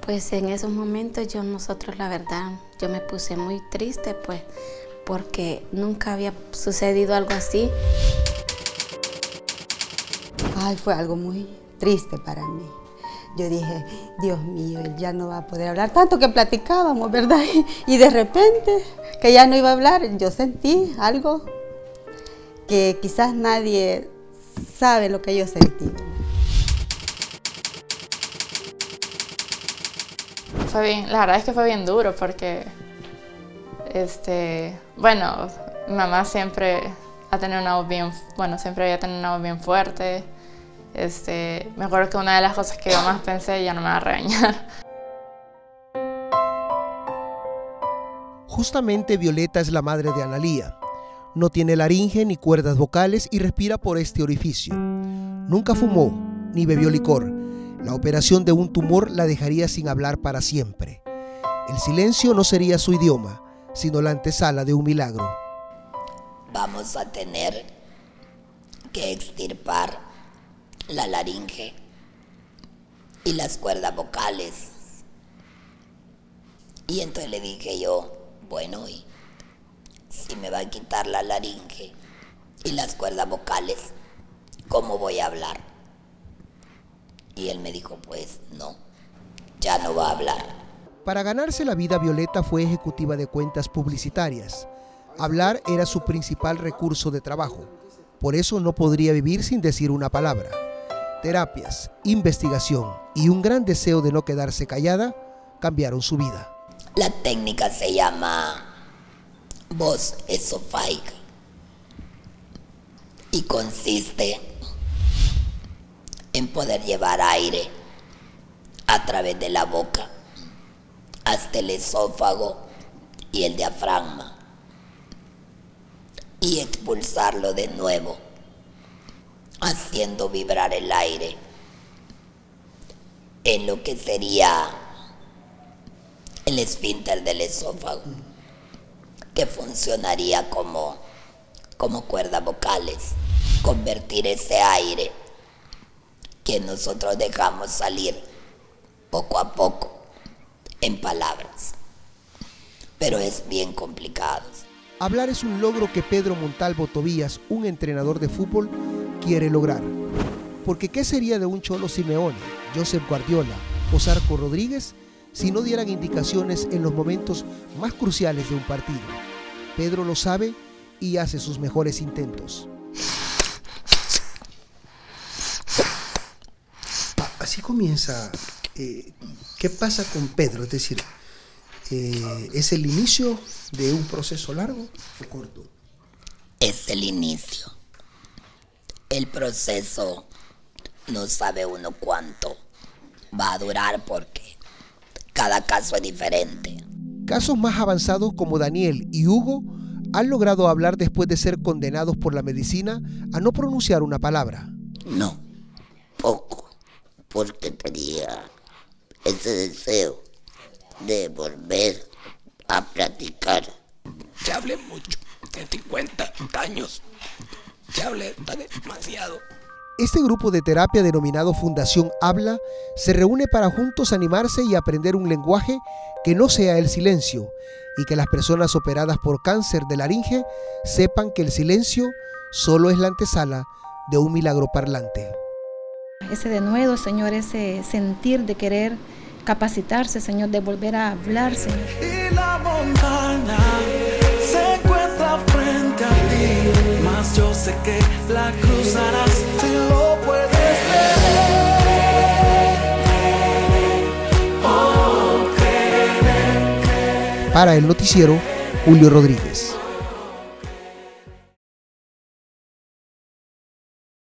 Pues en esos momentos nosotros la verdad, yo me puse muy triste pues porque nunca había sucedido algo así. Ay, fue algo muy triste para mí. Yo dije, Dios mío, él ya no va a poder hablar, tanto que platicábamos, ¿verdad? Y de repente, que ya no iba a hablar, yo sentí algo que quizás nadie sabe lo que yo sentí. Fue bien, la verdad es que fue bien duro porque, bueno, mi mamá siempre ha tenido una voz bien, siempre había tenido una voz bien fuerte. Me acuerdo que una de las cosas que yo más pensé, ya no me va a regañar. Justamente Violeta es la madre de Analía. No tiene laringe ni cuerdas vocales y respira por este orificio. Nunca fumó ni bebió licor. La operación de un tumor la dejaría sin hablar para siempre. El silencio no sería su idioma, sino la antesala de un milagro. Vamos a tener que extirpar la laringe y las cuerdas vocales. Y entonces le dije yo, bueno, y si me va a quitar la laringe y las cuerdas vocales, ¿cómo voy a hablar? Y él me dijo, pues no, ya no va a hablar. Para ganarse la vida, Violeta fue ejecutiva de cuentas publicitarias. Hablar era su principal recurso de trabajo. Por eso no podría vivir sin decir una palabra. Terapias, investigación y un gran deseo de no quedarse callada cambiaron su vida. La técnica se llama voz esofágica y consiste en poder llevar aire a través de la boca hasta el esófago y el diafragma y expulsarlo de nuevo, haciendo vibrar el aire en lo que sería el esfínter del esófago, que funcionaría como cuerdas vocales, convertir ese aire que nosotros dejamos salir poco a poco en palabras, pero es bien complicado. Hablar es un logro que Pedro Montalvo Tobías, un entrenador de fútbol, quiere lograr. Porque ¿qué sería de un Cholo Simeone, Josep Guardiola o Zarco Rodríguez si no dieran indicaciones en los momentos más cruciales de un partido? Pedro lo sabe y hace sus mejores intentos. Así comienza. ¿Qué pasa con Pedro? Es decir, ¿es el inicio de un proceso largo o corto? Es el inicio. El proceso no sabe uno cuánto va a durar porque cada caso es diferente. Casos más avanzados como Daniel y Hugo han logrado hablar después de ser condenados por la medicina a no pronunciar una palabra. No, poco, porque tenía ese deseo de volver a practicar. Ya hablé mucho, de 50 años, ya hablé demasiado. Este grupo de terapia denominado Fundación Habla se reúne para juntos animarse y aprender un lenguaje que no sea el silencio y que las personas operadas por cáncer de laringe sepan que el silencio solo es la antesala de un milagro parlante. Ese denuedo, Señor, ese sentir de querer capacitarse, Señor, de volver a hablar, Señor. Y la montaña se encuentra frente a ti, mas yo sé que la cruzarás si lo puedes Para el noticiero, Julio Rodríguez.